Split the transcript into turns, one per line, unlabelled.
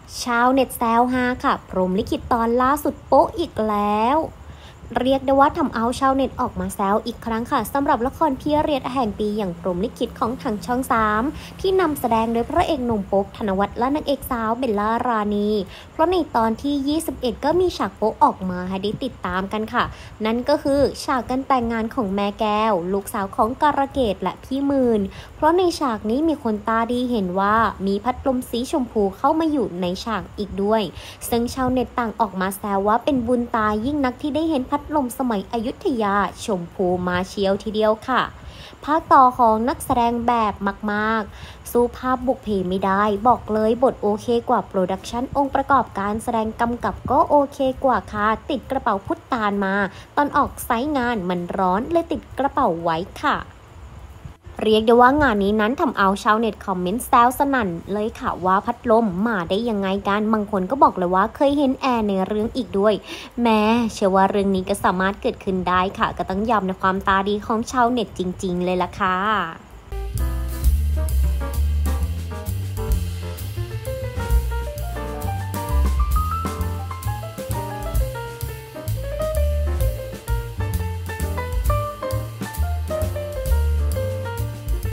ชาวเน็ตแซวฮาค่ะพรหมลิขิตตอนล่าสุดโป๊ะอีกแล้วเรียกได้ว่าทำเอาชาวเน็ตออกมาแซวอีกครั้งค่ะสำหรับละครพีเรียดแห่งปีอย่างพรหมลิขิตของทางช่อง3ที่นำแสดงโดยพระเอกหนุ่มโป๊ปธนวัฒน์และนางเอกสาวเบลล่ารานีเพราะในตอนที่ 21 ก็มีฉากโป๊ะออกมาให้ได้ติดตามกันค่ะนั่นก็คือฉากการแต่งงานของแม่แก้วลูกสาวของการะเกดและพี่หมื่นเพราะในฉากนี้มีคนตาดีเห็นว่ามีพัดลมสีชมพูเข้ามาอยู่ในฉากอีกด้วยซึ่งชาวเน็ตต่างออกมาแซวว่าเป็นบุญตายิ่งนักที่ได้เห็นพัดลมสมัยอยุธยาชมพูมาเชียวทีเดียวค่ะภาคต่อของนักแสดงแบบมากๆสู้ภาพบุกเพไม่ได้บอกเลยบทโอเคกว่าโปรดักชันองค์ประกอบการแสดงกำกับก็โอเคกว่าค่ะติดกระเป๋าพุทธานมาตอนออกไซต์งานมันร้อนเลยติดกระเป๋าไว้ค่ะเรียกได้ว่างานนี้นั้นทำเอาชาวเน็ตคอมเมนต์แซวสนั่นเลยค่ะว่าพัดลมมาได้ยังไงกันบางคนก็บอกเลยว่าเคยเห็นแอร์ในเรื่องอีกด้วยแม้เชื่อว่าเรื่องนี้ก็สามารถเกิดขึ้นได้ค่ะก็ต้องยอมในความตาดีของชาวเน็ตจริงๆเลยล่ะค่ะ